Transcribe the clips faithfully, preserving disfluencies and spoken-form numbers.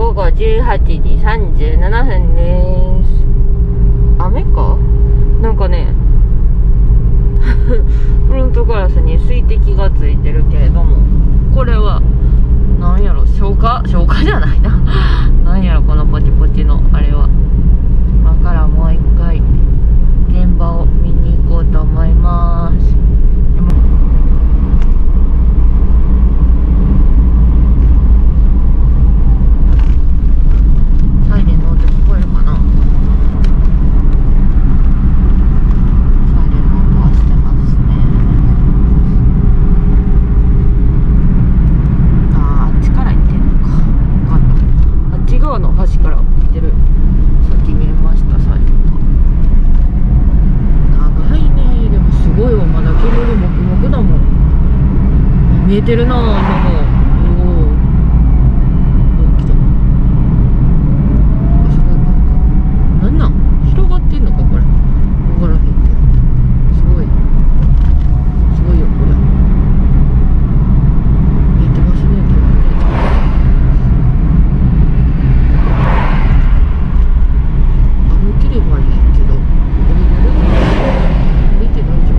ごごじゅうはちじさんじゅうななふんです。雨かなんかねフロントガラスに水滴がついてるけれども、これはなんやろ、消火消火じゃないななんやろこのポチポチのあれは。今からもう一回現場を見に行こうと思います。サイレンの音聞こえるかな。サイレンの音はしてますね。あー、あっちから行ってんのか。分かった。あっち側の端から行ってる。さっき見えました、サイレンが。長いね。でもすごいわ、まだ煙もくもくだもん。見えてるなぁ、今も。おお、来た。すごい、なんかなんなん広がってんのかこれ。分からへんけど、すごいすごいよこれ。見えてますね、煙ね。歩ければいいけど、これやるの歩いて大丈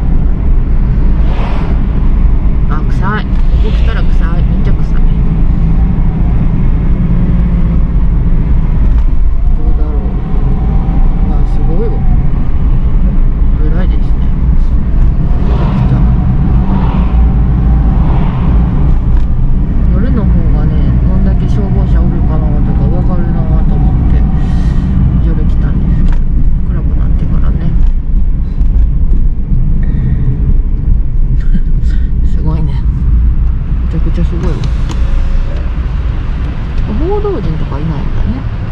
夫？あ、臭い。ここ来たら臭い。めっちゃ臭い。どうだろう。わあ、すごいわ。暗いですね。来た。夜の方がね、どんだけ消防車おるかなとかわかるなと思って夜来たんですけど、暗くなってからねすごいね。めちゃくちゃすごいわ。報道陣とかいないんだね。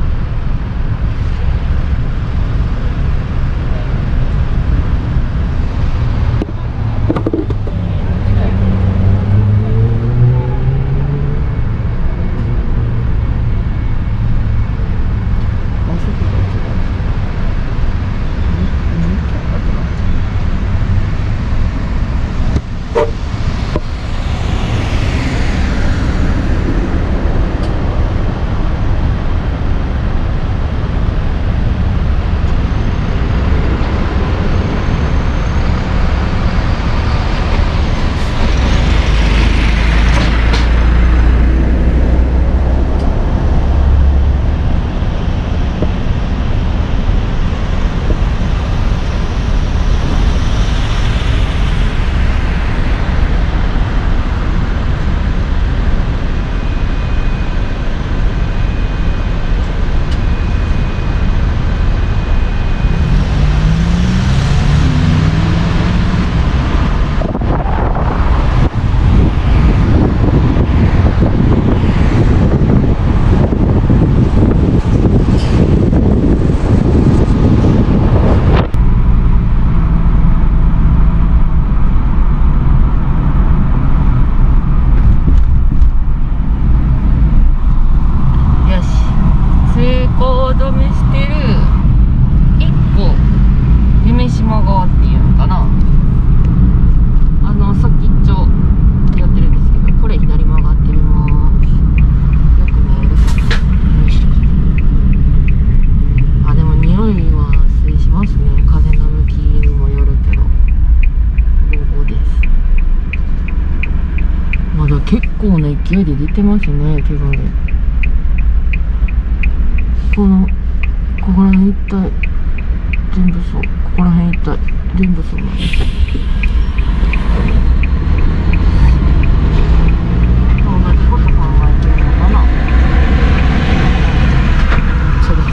結構な勢いで出てますね、煙。このここら辺一帯全部そう、ここら辺一帯全部そうなんです。同じこと考えてるのかな。それ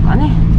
かね。